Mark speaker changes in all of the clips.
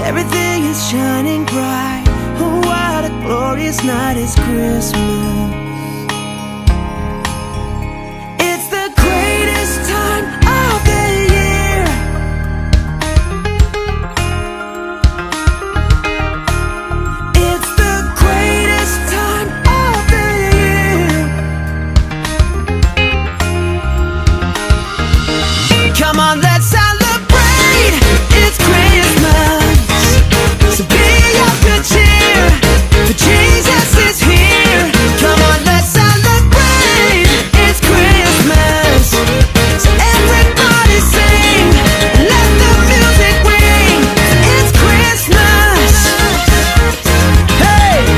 Speaker 1: Everything is shining bright. Oh, what a glorious night is Christmas. It's the greatest time of the year. It's the greatest time of the year. Come on, let's celebrate. It's Christmas. So be of good cheer, for Jesus is here. Come on, let's celebrate. It's Christmas. So everybody sing, let the music ring. It's Christmas. Hey!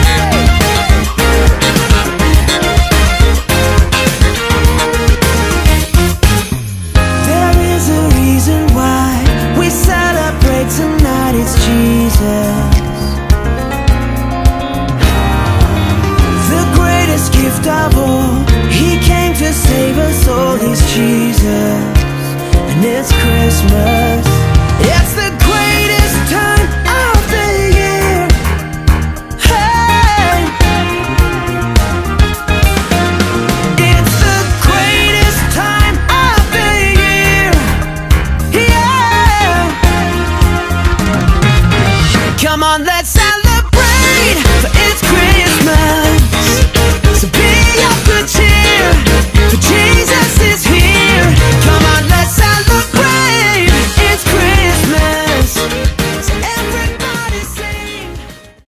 Speaker 1: There is a reason why we celebrate tonight. It's Jesus. Gift of all, He came to save us all. He's Jesus, and it's Christmas. It's the greatest time of the year. Hey, it's the greatest time of the year. Yeah, come on, let's